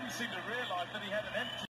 didn't seem to realise that he had an empty